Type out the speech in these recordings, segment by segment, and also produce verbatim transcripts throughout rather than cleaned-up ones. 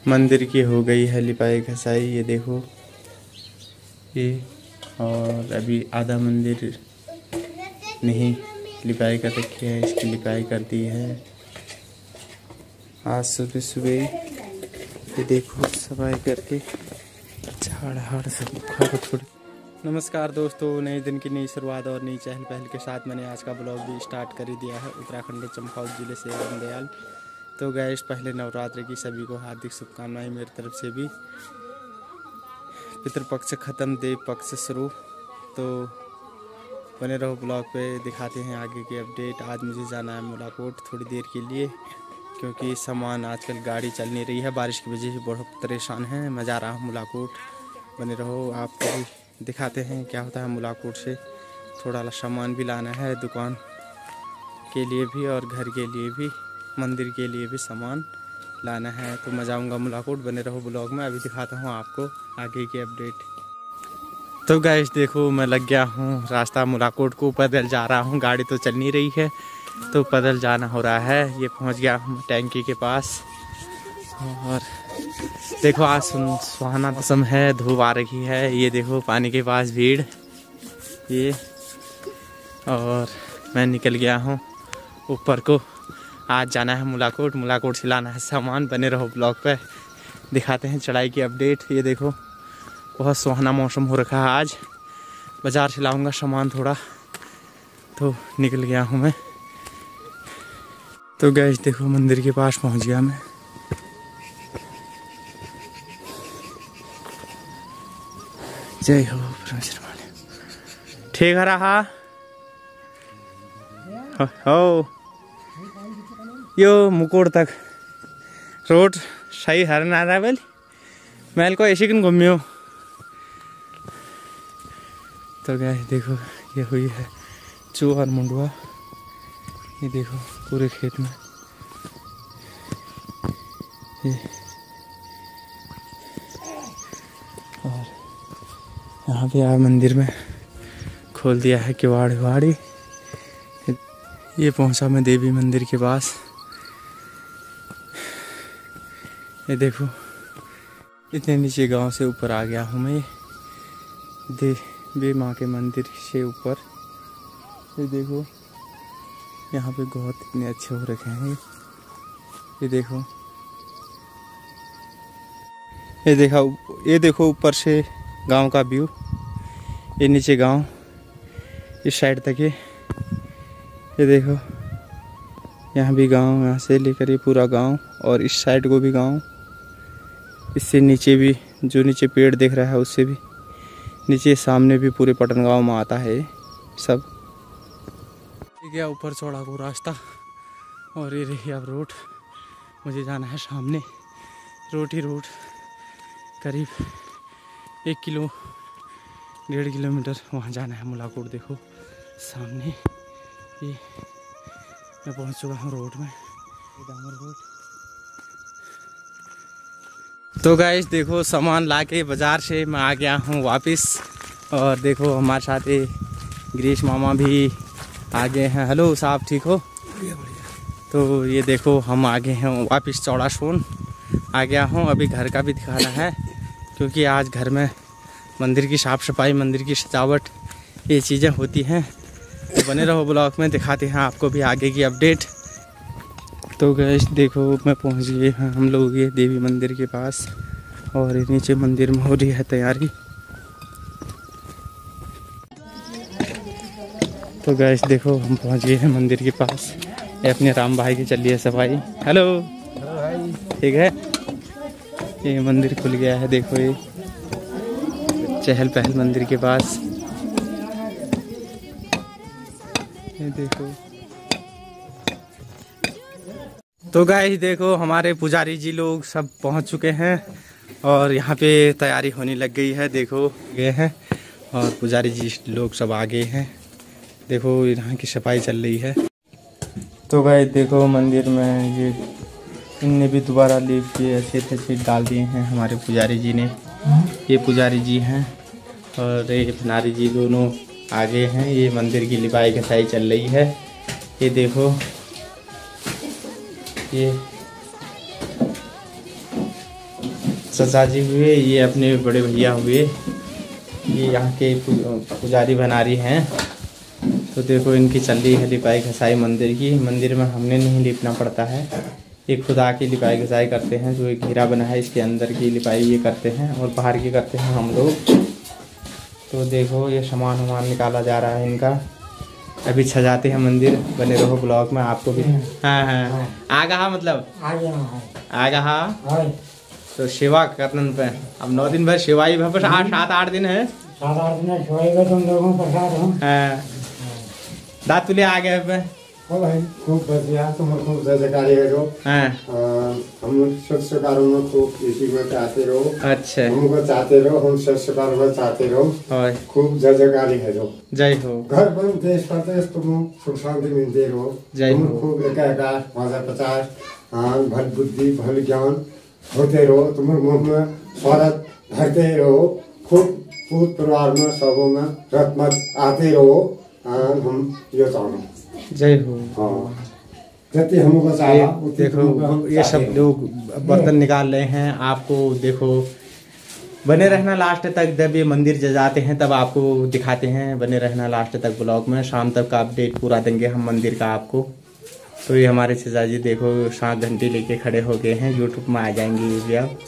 मंदिर की हो गई है लिपाई घसाई, ये देखो ये। और अभी आधा मंदिर नहीं लिपाई कर रखी है, इसकी लिपाई कर दी है आज सुबह सुबह। ये देखो सफाई करके झाड़ हाड़ सब उखाड़ थोड़ी। नमस्कार दोस्तों, नए दिन की नई शुरुआत और नई चहल पहल के साथ मैंने आज का ब्लॉग भी स्टार्ट कर ही दिया है उत्तराखंड के चंपावत जिले से दयाल। तो गैस पहले नवरात्रि की सभी को हार्दिक शुभकामनाएं मेरी तरफ से भी। पितृपक्ष ख़त्म, देव पक्ष शुरू। तो बने रहो ब्लॉग पे, दिखाते हैं आगे की अपडेट। आज मुझे जाना है मुलाकोट थोड़ी देर के लिए, क्योंकि सामान आजकल गाड़ी चल नहीं रही है, बारिश की वजह से बहुत परेशान है। मैं जा रहा हूँ मुलाकोट, बने रहो, आपको भी दिखाते हैं क्या होता है मुलाकोट से। थोड़ा सामान भी लाना है दुकान के लिए भी और घर के लिए भी, मंदिर के लिए भी सामान लाना है। तो मैं जाऊँगा मुलाकोट, बने रहो ब्लॉग में, अभी दिखाता हूँ आपको आगे की अपडेट। तो गाइस देखो मैं लग गया हूँ रास्ता मुलाकोट को, पैदल जा रहा हूँ, गाड़ी तो चल नहीं रही है तो पैदल जाना हो रहा है। ये पहुँच गया हूँ टैंकी के पास। और देखो आज सुहाना मौसम है, धूप आ रही है। ये देखो पानी के पास भीड़ ये। और मैं निकल गया हूँ ऊपर को, आज जाना है मुलाकोट। मुलाकोट से लाना है सामान, बने रहो ब्लॉग पे, दिखाते हैं चढ़ाई की अपडेट। ये देखो बहुत सुहाना मौसम हो रखा है आज। बाज़ार से लाऊंगा सामान थोड़ा, तो निकल गया हूँ मैं। तो गैस देखो मंदिर के पास पहुँच गया मैं। जय हो ठीक है रहा हो यो मुकोड़ तक रोड सही हर ना रहा बेल मैल को ऐसे किन घूमियो। तो गए देखो ये हुई है चूहा और मुंडवा, ये देखो पूरे खेत में ये। और यहाँ पे आ मंदिर में खोल दिया है किवाड़ वाड़ी। ये पहुँचा मैं देवी मंदिर के पास। ये देखो इतने नीचे गांव से ऊपर आ गया हूँ मैं, देवी माँ के मंदिर से ऊपर। ये देखो यहाँ पे बहुत इतने अच्छे हो रखे हैं। ये देखो ये देखा ये देखो ऊपर से गांव का व्यू। ये नीचे गांव, इस साइड तक ये ये देखो यहाँ भी गांव, यहाँ से लेकर ये पूरा गांव, और इस साइड को भी गांव। इससे नीचे भी जो नीचे पेड़ दिख रहा है उससे भी नीचे सामने भी पूरे पटन गांव में आता है सब। गया ऊपर चौड़ा को रास्ता, और ये रही अब रोड। मुझे जाना है सामने रोड ही रोड, करीब एक किलो डेढ़ किलोमीटर वहाँ जाना है मुलाकोट। देखो सामने ये मैं पहुँच चुका हूँ रोड में, डामर रोड। तो गाइस देखो सामान लाके बाज़ार से मैं आ गया हूँ वापस। और देखो हमारे साथ ये गिरीश मामा भी आ गए हैं। हेलो साहब, ठीक हो? बढ़िया बढ़िया। तो ये देखो हम आ गए हैं वापस, चौड़ा सोन आ गया हूँ। अभी घर का भी दिखाना है, क्योंकि आज घर में मंदिर की साफ़ सफाई, मंदिर की सजावट, ये चीज़ें होती हैं। तो बने रहो ब्लॉग में, दिखाते हैं आपको भी आगे की अपडेट। तो गैस देखो मैं पहुंच गए हैं हम लोग ये देवी मंदिर के पास, और नीचे मंदिर में हो रही है तैयारी। तो गैस देखो हम पहुंच गए हैं मंदिर के पास। ये अपने राम भाई की चल रही है सफाई। हेलो भाई, ठीक है। ये मंदिर खुल गया है, देखो ये चहल पहल मंदिर के पास। ये देखो तो गाइस देखो हमारे पुजारी जी लोग सब पहुंच चुके हैं, और यहाँ पे तैयारी होने लग गई है। देखो गए हैं और पुजारी जी लोग सब आ गए हैं। देखो यहाँ की सफाई चल रही है। तो गाइस देखो मंदिर में ये इनने भी दोबारा लीप के अच्छे अच्छे डाल दिए हैं हमारे पुजारी जी ने। ये पुजारी जी हैं और ये भंडारी जी दोनों आगे हैं। ये मंदिर की लिपाई घसाई चल रही है। ये देखो ये चाचा जी हुए, ये अपने बड़े भैया हुए, ये यहाँ के पुजारी बनारी हैं। तो देखो इनकी चल रही है लिपाई घसाई मंदिर की। मंदिर में हमने नहीं लिपना पड़ता है, ये खुदा की लिपाई घसाई करते हैं। जो एक घेरा बना है इसके अंदर की लिपाई ये करते हैं और बाहर की करते हैं हम लोग। तो देखो ये सामान वामान निकाला जा रहा है इनका, अभी सजाते हैं मंदिर। बने रहो ब्लॉग में, आपको भी। हाँ हाँ आगा मतलब आगा। तो सेवा करने पे अब नौ दिन भर सेवाई भर आठ सात आठ दिन है, सात आठ दिन सेवाई का तुम लोगों को प्रसाद हो। हाँ दांत तुले आ गए पे भाई खूब बढ़िया, तुम खूब जयकारी करो। हाँ हम स्वच्छ कार्यों में खूब इसी में चाहते रहो। अच्छा हमको चाहते रहो, हम स्वच्छ कार्य में चाहते रहो, खूब जयकारी करो। जय हो। घर पर देश प्रदेश तुम सुख शांति मिलते रहो। जय हो। खूब एक हजार पचास हाँ भल बुद्धि भल ज्ञान होते रहो। तुम मुख में स्वागत भरते रहो। खूब पूत परिवार में सबों में रत्मत आते रहो। हम ये चाहते। जय हो। हाँ जैसे हमको चाहा। देखो ये सब लोग बर्तन निकाल रहे हैं, आपको देखो बने रहना लास्ट तक। जब ये मंदिर जाते हैं तब आपको दिखाते हैं, बने रहना लास्ट तक ब्लॉग में। शाम तक का अपडेट पूरा देंगे हम मंदिर का आपको। तो ये हमारे चाचा जी देखो सात घंटे लेके खड़े हो गए हैं, यूट्यूब में आ जाएंगे ये भी अब।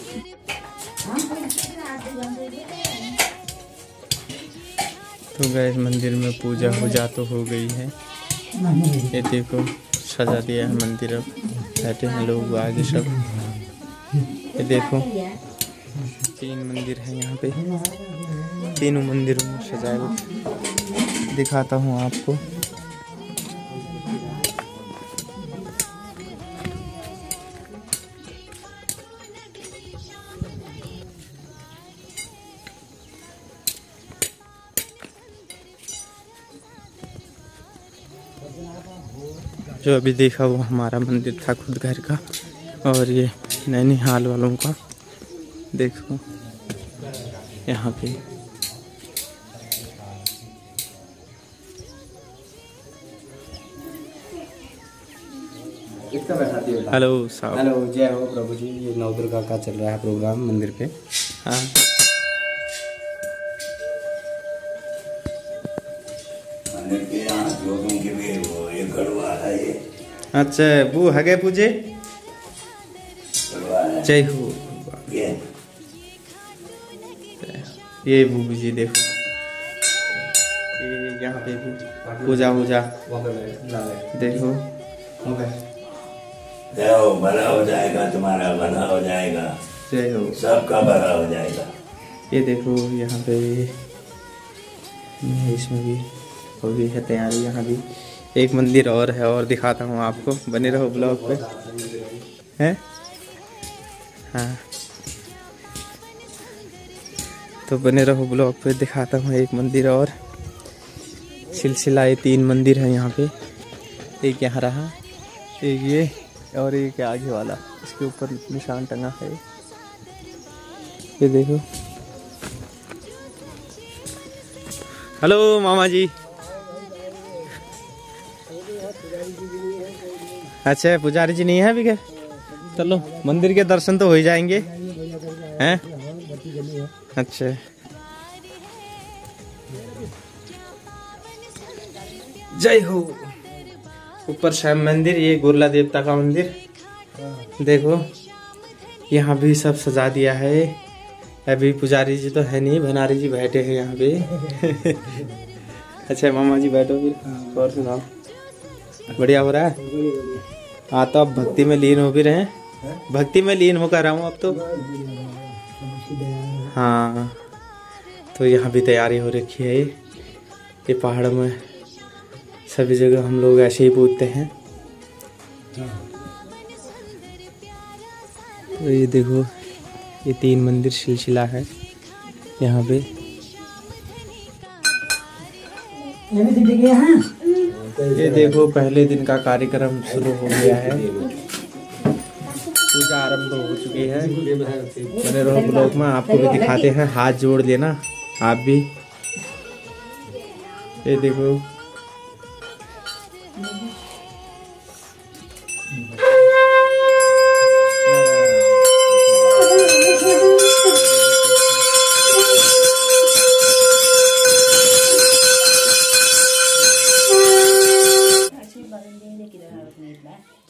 तो गैस मंदिर में पूजा वूजा तो हो गई है, ये देखो सजा दिया है मंदिर। अब बैठे हैं लोग आगे सब। ये देखो तीन मंदिर है यहाँ पे, तीनों मंदिरों में सजावट दिखाता हूँ आपको। जो अभी देखा वो हमारा मंदिर था खुद घर का, और ये नैनीहाल वालों का देखो यहाँ पे। हेलो साहब। हेलो जय हो प्रभु जी। ये नौ दुर्गा का चल रहा है प्रोग्राम मंदिर पे। हाँ मंदिर के यहाँ जोगों के भी वो ये गढ़वा है ये। अच्छा वो हगे पूजे। गढ़वा है। जय हो। ये ये बूबू जी देखो, ये यहाँ पे भी पूजा वूजा देखो। जय हो, भला हो जाएगा, तुम्हारा भला हो जाएगा, जय हो। सबका भला हो जाएगा। ये देखो यहाँ पे भी, इसमें भी हो गई है तैयारी। यहाँ भी एक मंदिर और है और दिखाता हूँ आपको, बने रहो ब्लॉग पे। हैं हाँ तो बने रहो ब्लॉग पे, दिखाता हूँ एक मंदिर और। सिलसिला ये तीन मंदिर है यहाँ पे, एक यहाँ रहा, एक ये और एक आगे वाला, इसके ऊपर निशान टंगा है। ये देखो। हेलो मामा जी। अच्छा पुजारी जी नहीं है अभी क्या? चलो मंदिर के दर्शन तो हो ही जाएंगे हैं। अच्छा जय हो। ऊपर श्याम मंदिर, ये गोरला देवता का मंदिर देखो। यहाँ भी सब सजा दिया है। अभी पुजारी जी तो है नहीं, भंडारी जी बैठे हैं यहाँ पे। अच्छा मामा जी बैठो फिर और सुनाओ। बढ़िया हो रहा है। हाँ तो अब भक्ति में लीन हो भी रहे हैं, भक्ति में लीन होकर रहा हूँ अब तो। हाँ तो यहाँ भी तैयारी हो रखी है। ये पहाड़ में सभी जगह हम लोग ऐसे ही पूजते हैं। तो ये देखो ये तीन मंदिर सिलसिला है यहाँ पे। ये देखो पहले दिन का कार्यक्रम शुरू हो गया है, पूजा आरंभ हो चुकी है। बने रहो ब्लॉग में, आपको भी दिखाते हैं। हाथ जोड़ लेना आप भी। ये देखो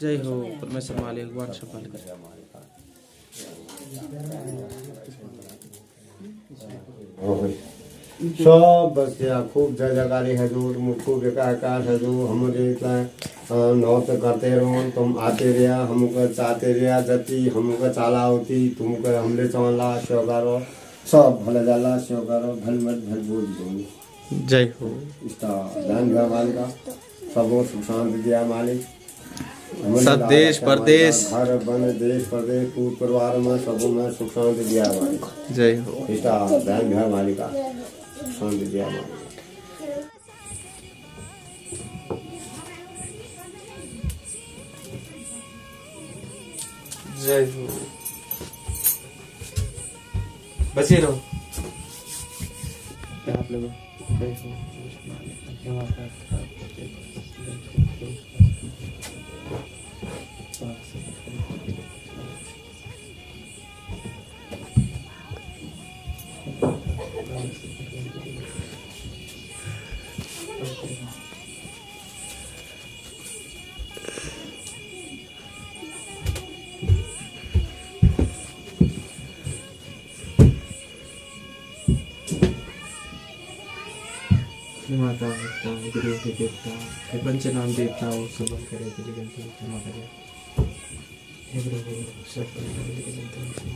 जय हो परमेश्वर मालिक भगवान सफल कर। सब बच्चा खूब जय जयकारी हजूर, खूब एकाकार हजूर, हमारे नौत करते रहो, तुम आते रहा हमको चाहते रहा, जति हमको चाला होती तुमको हमले चौला सेव करो, सब भले जाला सेव करो, भल मत भल बोल दो। जय हो इसका दान दिया मालिक, सबको सुख शांति दिया मालिक, सब देश परदेश घर बन देश परदेश पूर्व परिवार में सबों में सुख शांति दिया मालिक। जय हो इसका दान दिया मालिक, शांति दिया मालिक। जय हो बचे रहो आप लोग। जय हो माता पिता गुरु के देवता हे पंचनाम देवता और सबल करे के लिए क्षमा करे हे गुरु सबल करे के लिए।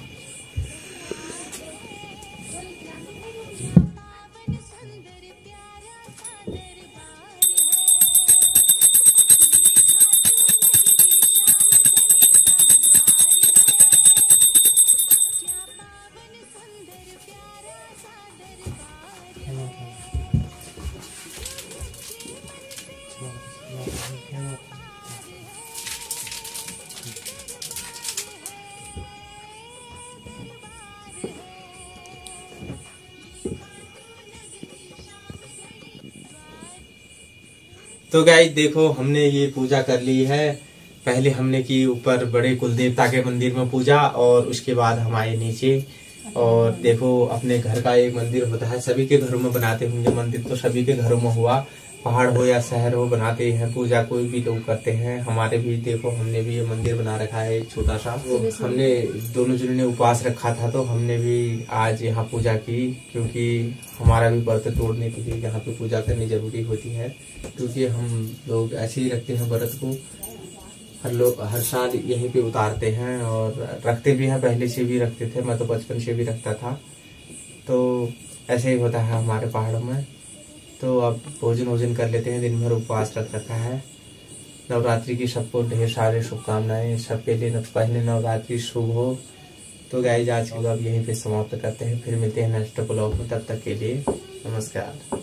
तो गाइस देखो हमने ये पूजा कर ली है। पहले हमने की ऊपर बड़े कुल देवता के मंदिर में पूजा और उसके बाद हम आए नीचे। और देखो अपने घर का एक मंदिर होता है, सभी के घरों में बनाते होंगे मंदिर, तो सभी के घरों में हुआ, पहाड़ हो या शहर हो बनाते हैं पूजा, कोई भी लोग करते हैं। हमारे भी देखो हमने भी ये मंदिर बना रखा है एक छोटा सा। हमने दोनों जनों ने उपवास रखा था तो हमने भी आज यहाँ पूजा की, क्योंकि हमारा भी व्रत तोड़ने के लिए यहाँ पे पूजा करनी जरूरी होती है। क्योंकि हम लोग ऐसे ही रखते हैं व्रत को, हर लोग हर साल यहीं पे उतारते हैं और रखते भी हैं, पहले से भी रखते थे, मैं तो बचपन से भी रखता था। तो ऐसे ही होता है हमारे पहाड़ों में। तो अब भोजन वोजन कर लेते हैं, दिन भर उपवास रख रखा है। नवरात्रि की सबको ढेर सारे शुभकामनाएं, सबके लिए पहले नवरात्रि शुभ हो। तो गाइस आज के ब्लॉग यहीं पे समाप्त करते हैं, फिर मिलते हैं नेक्स्ट ब्लॉग में, तब तक के लिए नमस्कार।